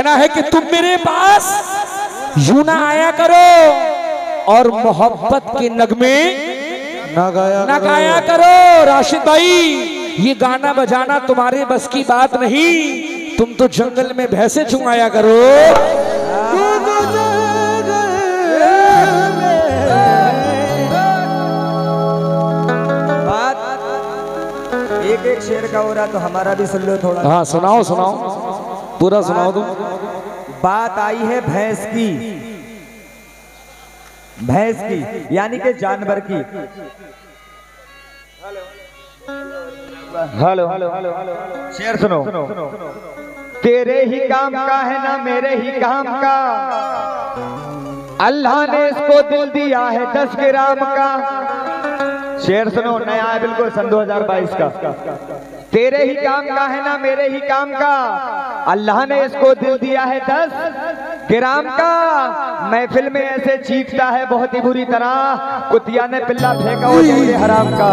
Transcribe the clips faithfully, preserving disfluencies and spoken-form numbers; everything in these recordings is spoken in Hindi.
कहना है कि तुम मेरे पास यूं ना आया करो और मोहब्बत के नगमे ना गाया ना गाया करो। राशिद भाई, ये गाना बजाना तुम्हारे बस की बात नहीं, तुम तो जंगल में भैंसे चुंगाया करो। एक एक शेर का हो रहा तो हमारा भी सुन लो थोड़ा। हाँ सुनाओ सुनाओ, पूरा सुनाओ तुम। बात आई है भैंस की, भैंस की यानी कि जानवर की। हेलो हेलो शेर सुनो। तेरे ही काम का है ना मेरे ही काम का, अल्लाह ने इसको दिल दिया है दस ग्राम का। शेर सुनो, नया है बिल्कुल सन दो हज़ार बाईस का। तेरे ही काम का है ना मेरे ही काम का, अल्लाह ने इसको दिल दिया है दस ग्राम का। महफिल में ऐसे चीखता है बहुत ही बुरी तरह, कुतिया ने पिल्ला फेंका वो जंगले हराम का।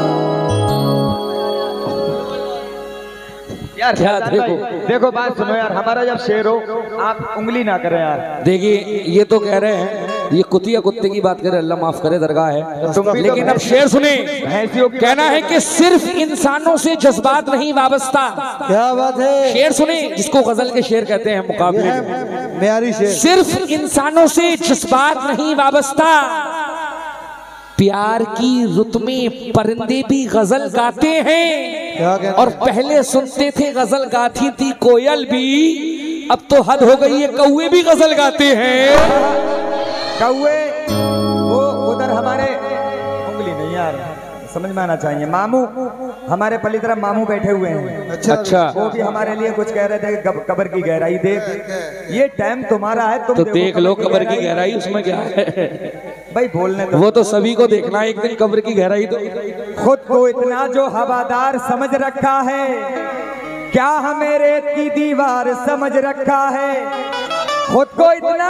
यार क्या देखो देखो बात सुनो यार, हमारा जब शेर हो आप उंगली ना करें यार। देखिए ये तो कह रहे हैं ये कुतिया कुत्ते की बात करे, अल्लाह माफ करे, दरगाह है। तुम भी लेकिन तो अब शेर सुने। भैंसियों की कहना है कि सिर्फ इंसानों से जज्बात नहीं वाबस्ता। क्या बात है। शेर सुने, जिसको गजल के शेर कहते हैं मुकाबले में। म्यारी शेर। सिर्फ इंसानों से जज्बात नहीं वाबस्ता, प्यार की रुत में परिंदे भी गजल गाते हैं। और पहले सुनते थे गजल गाती थी कोयल भी, अब तो हद हो गई है कौवे भी गजल गाते हैं। कौवे वो उधर हमारे उंगली नहीं यार, समझ में आना चाहिए। मामू हमारे पल्ली तरफ मामू बैठे हुए हैं। अच्छा अच्छा, वो भी हमारे लिए कुछ कह रहे थे कि कब्र की गहराई देख। ये टाइम तुम्हारा है, तुम तो देख लो कब्र की गहराई, उसमें क्या है भाई बोलने तो। वो तो सभी को देखना है एक दिन कब्र की गहराई। तो खुद को इतना जो हवादार समझ रखा है, क्या हमें रेत की दीवार समझ रखा है। खुद को इतना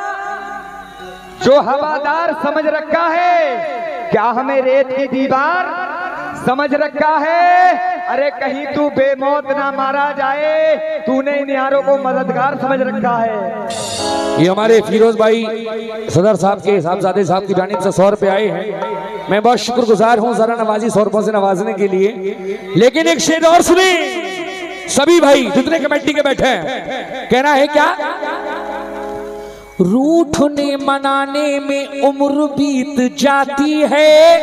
जो हवादार समझ रखा है, क्या हमें रेत की दीवार समझ रखा है। अरे कहीं तू बेमौत ना मारा जाए, तूने इन यारों को मददगार समझ रखा है। ये हमारे फिरोज भाई सदर साहब के साहबजादे साहब की जानिब से सौ रुपए आए हैं। मैं बहुत शुक्रगुजार हूँ जरा नवाजी सौ रुपयों से नवाजने के लिए। लेकिन एक शेर और सुने सभी भाई जितने कमेटी के बैठे हैं। कहना है क्या, रूठने मनाने में उम्र बीत जाती है।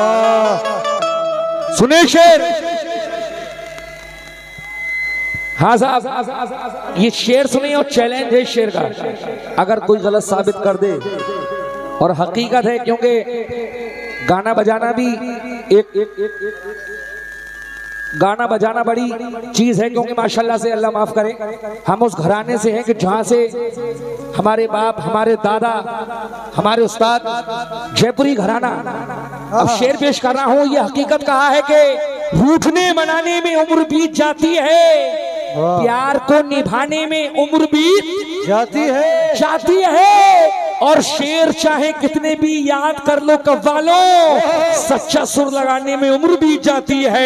सुने शेर। हाँ साहब, ये शेर सुने और चैलेंज है शेर का। अगर कोई गलत साबित कर दे, और हकीकत है क्योंकि गाना बजाना भी एक, एक, एक, एक गाना बजाना बड़ी चीज है, क्योंकि माशाल्लाह से अल्लाह माफ करे हम उस घराने से हैं कि जहां से हमारे बाप, हमारे दादा, हमारे उस्ताद जयपुरी घराना। अब शेर पेश कर रहा हूं, ये हकीकत कहा है कि रूठने मनाने में उम्र बीत जाती है, प्यार को निभाने में उम्र बीत जाती है जाती है। और शेर चाहे कितने भी याद कर लो कव्वालों, सच्चा सुर लगाने में उम्र बीत जाती है।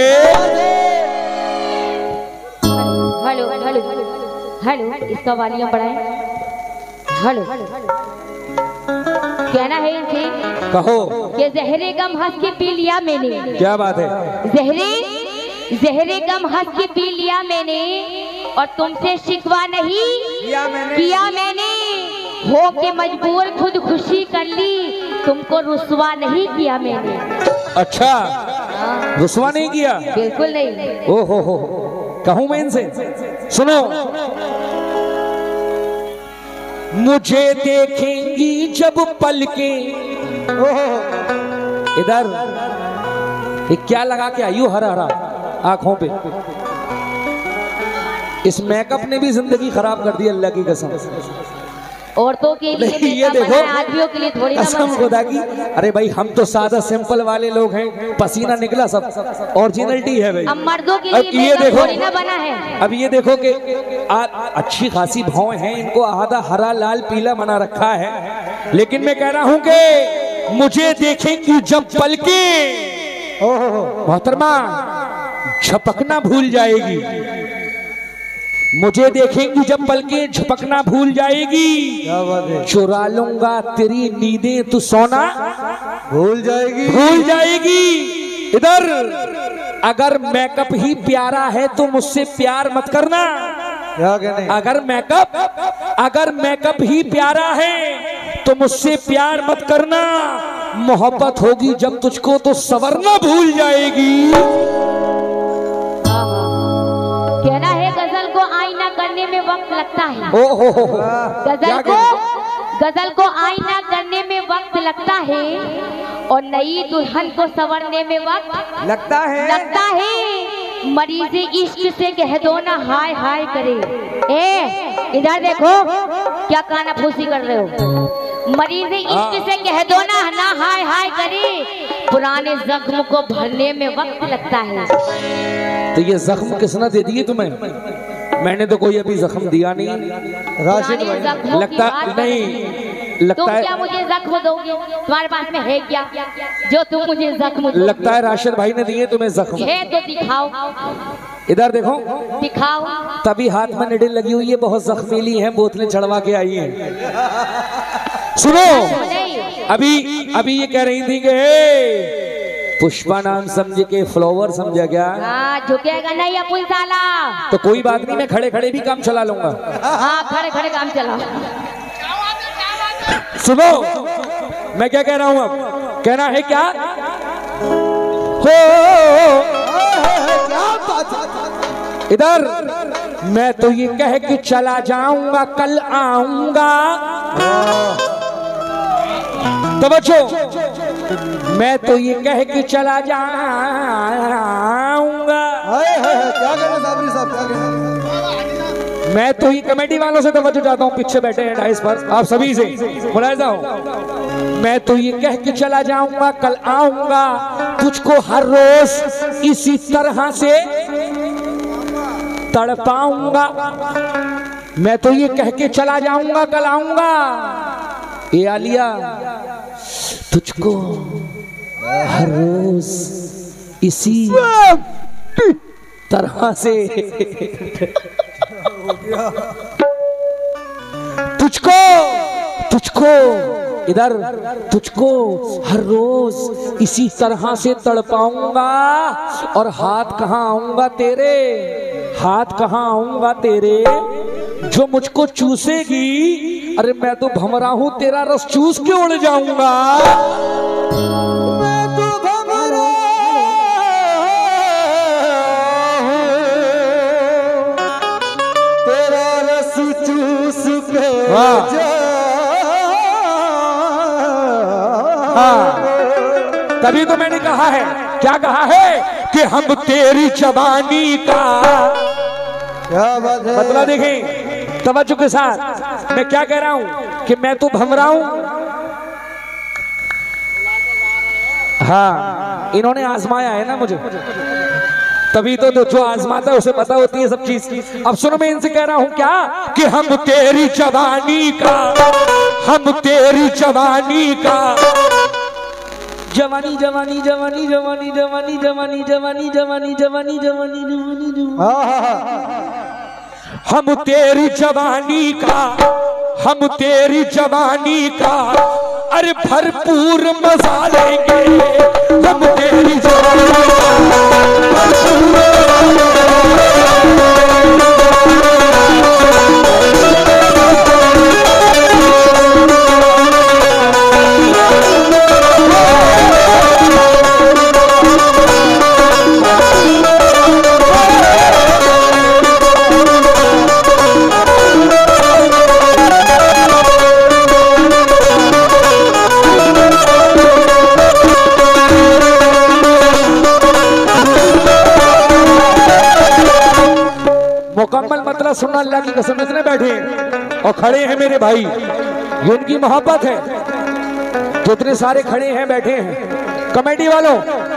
हेलो हेलो हेलो, इसका वॉल्यूम बढ़ाएं। हेलो, कहना है इनसे कहो कि जहरे गम हंस के पी लिया मैंने। क्या बात है। जहरे जहरे गम हंस के पी लिया मैंने, और तुमसे शिकवा नहीं किया मैंने, किया मैंने। हो के मजबूर खुद खुशी कर ली, तुमको रुस्वा नहीं किया मैंने। अच्छा, रुस्वा नहीं किया। बिल्कुल नहीं। ओ हो हो, कहूं मैं इनसे, सुनो। मुझे देखेंगी जब पलके, इधर ये क्या लगा के आई हो हरा हरा आंखों पे। इस मेकअप ने भी जिंदगी खराब कर दी अल्लाह की कसम। औरतों के लिए ये देखो, आदमियों के लिए थोड़ी कसम खुदा की। अरे भाई हम तो सादा सिंपल वाले लोग हैं, पसीना निकला सब ओरिजिनलिटी है भाई। अब मर्दों के अब लिए ये देखो थोड़ी ना बना है। अब ये देखो कि अच्छी खासी भाव हैं, इनको आधा हरा लाल पीला बना रखा है। लेकिन मैं कह रहा हूं कि मुझे देखेंगी जब पलके, मोहतरमा झपकना भूल जाएगी। मुझे देखेंगी जब पलकें झपकना भूल जाएगी, क्या बात है, चुरा लूंगा तेरी नींदें तू सोना भूल जाएगी, भूल जाएगी। इधर अगर मेकअप ही प्यारा है तो मुझसे प्यार मत करना। क्या कहने, अगर मेकअप अगर मेकअप ही प्यारा है तो मुझसे प्यार मत करना। मोहब्बत होगी जब तुझको तो सवरना भूल जाएगी। कहना है गजल को आईना करने में वक्त लगता है। ओ हो हो हो। गजल को गजल को आईना करने में वक्त लगता है और नई दुल्हन को संवरने में वक्त लगता है लगता है। मरीज इश्क से कह दो ना हाय हाय करे। ए इधर देखो क्या काना फूसी कर रहे हो। मरीज इश्क से कह दो ना ना हाय हाय करे। पुराने जख्म को भरने में वक्त लगता है। तो ये जख्म किसने दे दिए तुम्हें? मैंने तो कोई अभी जख्म दिया नहीं। राशिद पुराने भाई जख्मों की लगता बात नहीं तुम लगता क्या है मुझे जख्म दोगे? तुम्हारे पास में है क्या जो तुम मुझे जख्म दोगे? लगता है राशिद भाई ने दिए तुम्हें जख्म। है तो दिखाओ इधर देखो दिखाओ। तभी हाथ में निडल लगी हुई है, बहुत जख्मीली है, बोतलें चढ़वा के आई हैं। सुनो अभी अभी ये कह रही थी कि हे, पुष्पा नाम समझ के फ्लावर समझा क्या? हाँ झुकेगा नहीं अपुल साला। तो कोई बात नहीं, मैं खड़े खड़े भी काम चला लूंगा। हाँ खड़े खड़े काम चलाओ। सुनो मैं क्या कह रहा हूं, अब कहना है क्या हो। इधर मैं तो ये कह के चला जाऊंगा कल आऊंगा। तवज्जो, मैं तो ये कह के चला जाऊंगा। हाय हाय हाय, क्या कहना साबरी साहब, क्या कहना, मैं तो ये कमेटी वालों से तवज्जो चाहता हूँ, पीछे बैठे हैं डाइस पर, आप सभी से मुलाहिजा हो। मैं तो ये कह के चला जाऊंगा कल आऊंगा, तुझको हर रोज इसी तरह से तड़पाऊंगा। मैं तो ये कह के चला जाऊंगा कल आऊंगा। ए आलिया तुझको हर रोज इसी तरह से तुझको तुझको इधर तुझको हर रोज इसी तरह से तड़पाऊंगा। और हाथ कहाँ आऊंगा तेरे, हाथ कहाँ आऊंगा तेरे जो मुझको चूसेगी। अरे मैं तो भमरा हूं, तेरा रस चूस के उड़ जाऊंगा। मैं तो भमरा तेरा रस चूस के तभी तो मैंने कहा है, क्या कहा है कि हम तेरी जवानी का। क्या बात है, मतलब देखें तवज्जो के साथ, मैं क्या कह रहा हूं कि मैं तो भमरा हूं। हाँ इन्होंने आजमाया है ना मुझे, तभी तो, तो जो आजमाता है उसे पता होती है सब चीज। अब सुनो मैं इनसे कह रहा हूं क्या कि हम तेरी जवानी का, हम तेरी जवानी का। जवानी जवानी जवानी जवानी जवानी जवानी जवानी जवानी जवानी जवानी जवानी हाँ हाँ हाँ, हम तेरी जवानी का, हम तेरी जवानी का अरे भरपूर मजा लेंगे। हम तेरी जवानी मुकम्मल मतलब सुनना, अल्लाह की कसम इतने बैठे हैं और खड़े हैं मेरे भाई, ये उनकी मोहब्बत है। जितने सारे खड़े हैं बैठे हैं कमेटी वालों,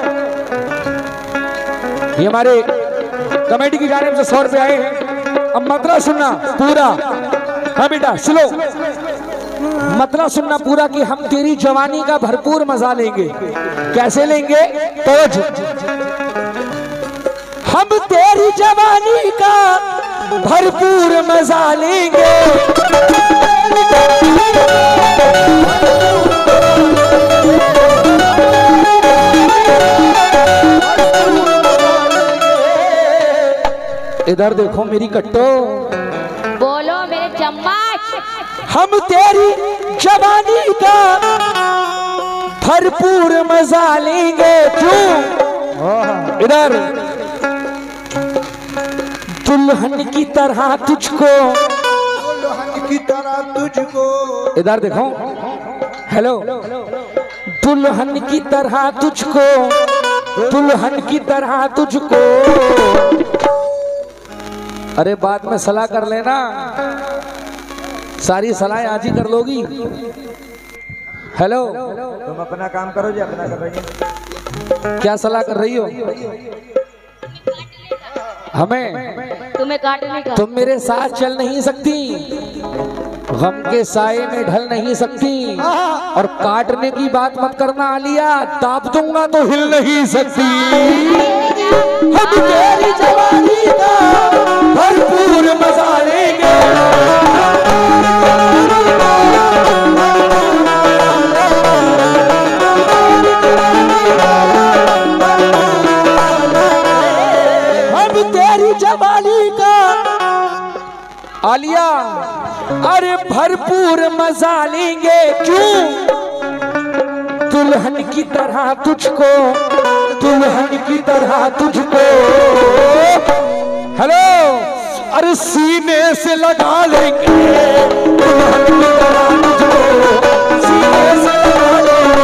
ये हमारे कमेटी की जानिब से सौ रुपए आए हैं। अब मतलब सुनना पूरा, हाँ बेटा सुनो, मतलब सुनना पूरा कि हम तेरी जवानी का भरपूर मजा लेंगे। कैसे लेंगे? तो हम तेरी जवानी का भरपूर मजा लेंगे। इधर देखो मेरी कट्टो, बोलो मेरे चम्मच। हम तेरी जवानी का भरपूर मजा लेंगे। क्यों? इधर दुल्हन की तरह तुझको, दुल्हन की तरह तुझको। इधर देखो, हेलो, दुल्हन की तरह तुझको, दुल्हन की तरह तुझको। अरे बाद में सलाह कर लेना, सारी सलाह आज ही कर लोगी। हेलो, तुम अपना काम करो जी, अपना कर रही हो। क्या सलाह कर रही हो? हमें तुम्हें काटने का। तुम मेरे साथ चल नहीं सकती, गम के साए में ढल नहीं सकती, और काटने की बात मत करना आलिया, दाब दूंगा तो हिल नहीं सकती। हम तेरी जवानी का भरपूर मजा लेंगे। हम तेरी जवानी का आलिया अरे भरपूर मजा लेंगे। क्यों? दुल्हन की तरह तुझको, दुल्हन की तरह तुझको। हेलो, अरे सीने से लगा लेंगे, दुल्हन की तरह तुझको सीने से लगा लेंगे।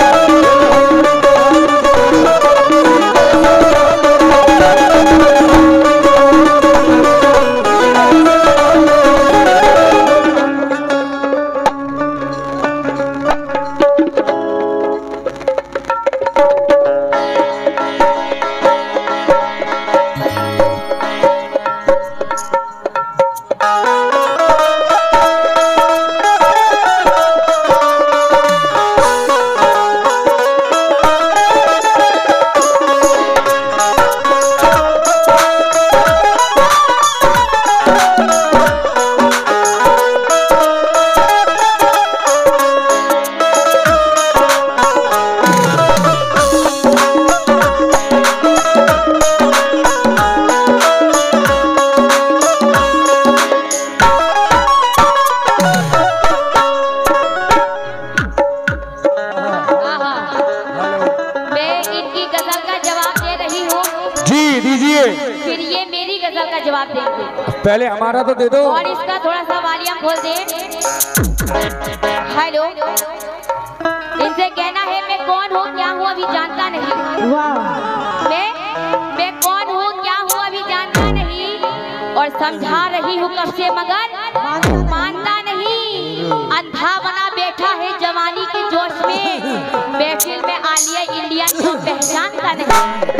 पहले हमारा तो दे दो और इसका थोड़ा सा वॉल्यूम खोल दे। हेलो, इनसे कहना है मैं कौन हूँ क्या हूँ अभी जानता नहीं। मैं मैं कौन हूँ क्या हूँ अभी जानता नहीं, और समझा रही हूँ कब से मगर मानता नहीं। अंधा बना बैठा है जवानी के जोश में, महफिल में आलिया इंडियन को पहचानता नहीं।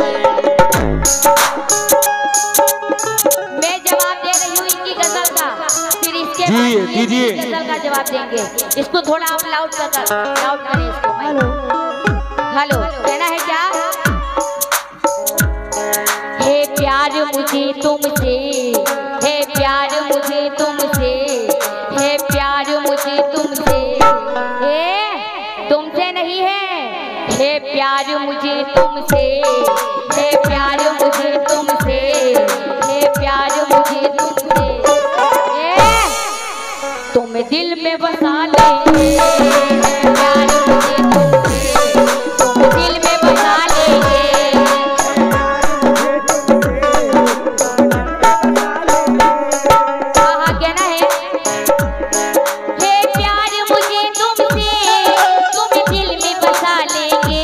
मैं जवाब दे रही हूँ इनकी गजल का, फिर इसके बाद ये गजल का जवाब देंगे। इसको थोड़ा आप लाउड कर लाउड करें इसको। हेलो हेलो, कहना है क्या? हे प्यार मुझे तुमसे, हे प्यार मुझे तुमसे, हे प्यार मुझे तुमसे, हे तुमसे नहीं है, हे प्यार मुझे तुमसे, हे प्यार मुझे तुमसे, हे प्यार मुझे तुमसे, तुम दिल में बसा लेंगे, प्यार मुझे तुमसे, तुम दिल में बसा लेंगे। हाँ हाँ, कहना है हे प्यार मुझे तुमसे, तुम दिल में बसा लेंगे।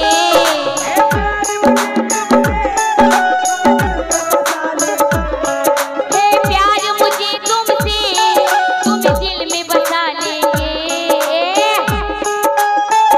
हे प्यार मुझे तुमसे, तुम दिल में बसा लेंगे।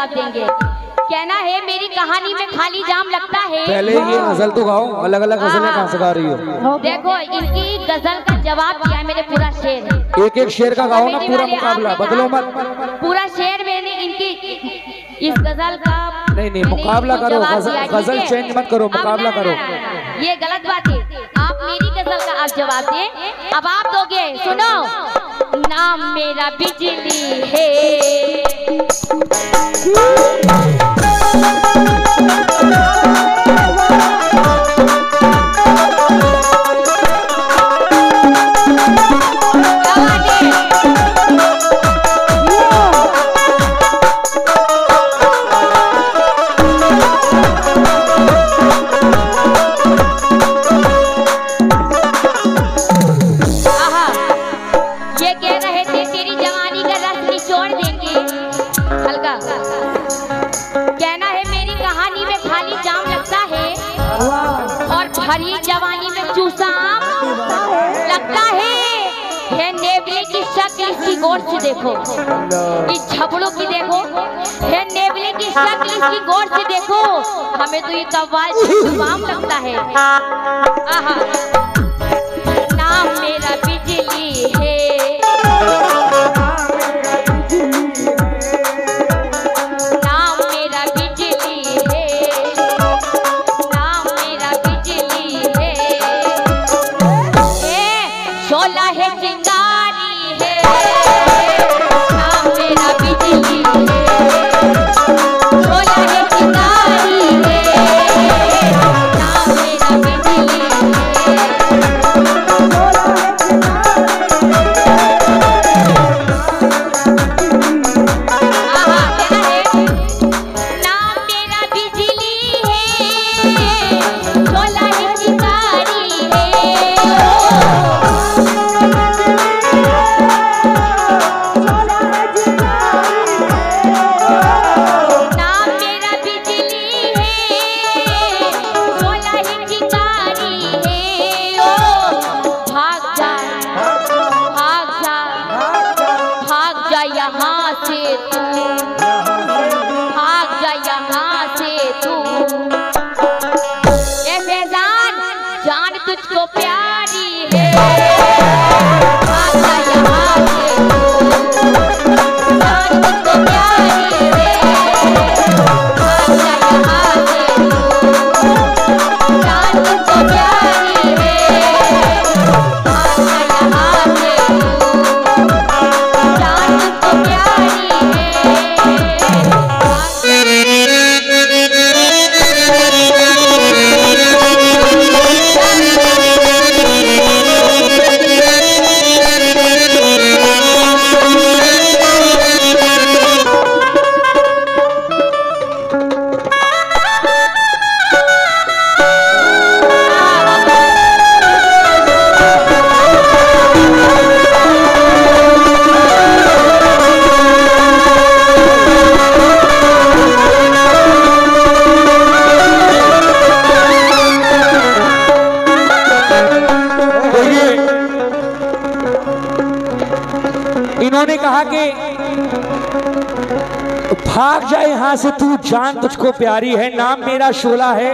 जवाब देंगे। कहना है मेरी कहानी में खाली जाम लगता है। पहले ये गजल तो गाओ, अलग अलग गजलें कहाँ से गा रही हो? देखो इनकी गजल का जवाब दिया मैंने, पूरा शेर। एक एक शेर का गाओ ना, पूरा मुकाबला, बदलो मत। पूरा शेर मैंने इनकी इस गजल का नहीं नहीं मुकाबला करो, गजल गजल चेंज मत करो, मुकाबला करो। ये गलत बात है, आप मेरी गजल का आप जवाब दें। अब आप दोगे, सुनो। नाम मेरा बिजली है, हरी जवानी में चूसा लगता है। है नेवले की शक्ल इसकी गौर से देखो, इस छपड़ों की देखो। है नेवले की शक्ल इसकी गौर से देखो, हमें तो ये कव्वाल जुबान लगता है। आहा, नाम मेरा बिजली है, तुझको प्यारी है। इन्होंने कहा कि भाग जाए यहां से तू, जान तुझको प्यारी है, नाम मेरा शोला है,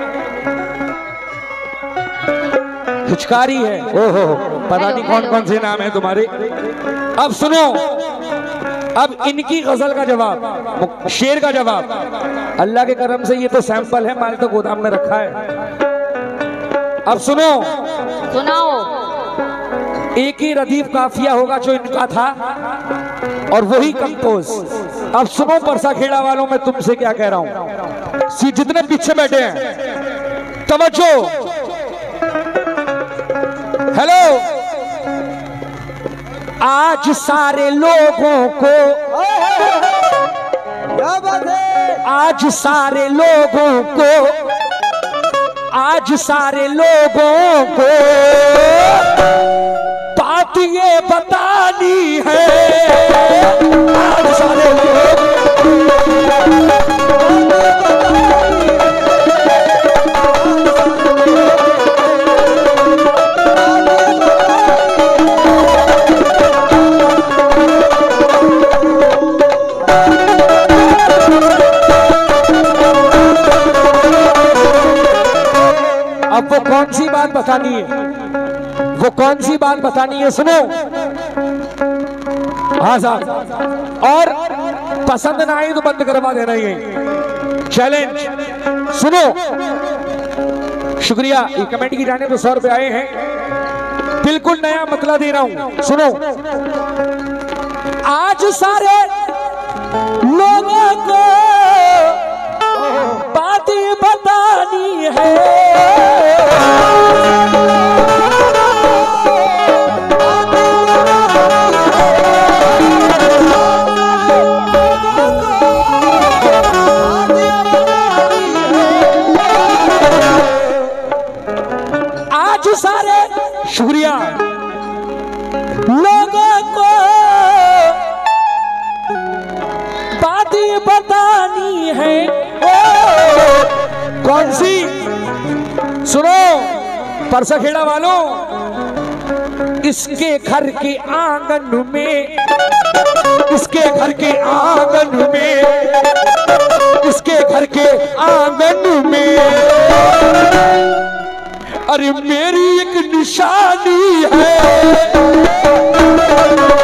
पिचकारी है। ओहो, पता नहीं कौन कौन से नाम है तुम्हारे। अब सुनो, अब इनकी गजल का जवाब, शेर का जवाब। अल्लाह के करम से ये तो सैंपल है, माल तो गोदाम में रखा है। अब सुनो, सुनाओ। एक ही रदीफ काफिया होगा जो इनका था और वही कंपोज। अब सुनो परसा खेड़ा वालों, मैं तुमसे क्या कह रहा हूं, सी जितने पीछे बैठे हैं, तवज्जो। हेलो, आज सारे लोगों को, आज सारे लोगों को, आज सारे लोगों को बात ये बतानी है। आज सारे लोग अब वो कौन सी बात बतानी है, वो कौन सी बात बतानी है, सुनो। हाँ साहब, और पसंद ना आई तो बंद करवा देना ये चैलेंज। सुनो, शुक्रिया, ये कमेटी की जाने पर सौ रुपए आए हैं, बिल्कुल नया मतला दे रहा हूं। सुनो, आज सारे लोगों को बातें बतानी है, आज सारे शुक्रिया लोगों को बातें बतानी है। ओ, कौन सी? सुनो परसा खेड़ा वालों, इसके घर के आंगन में, इसके घर के आंगन में, इसके घर के आंगन में, अरे मेरी एक निशानी है।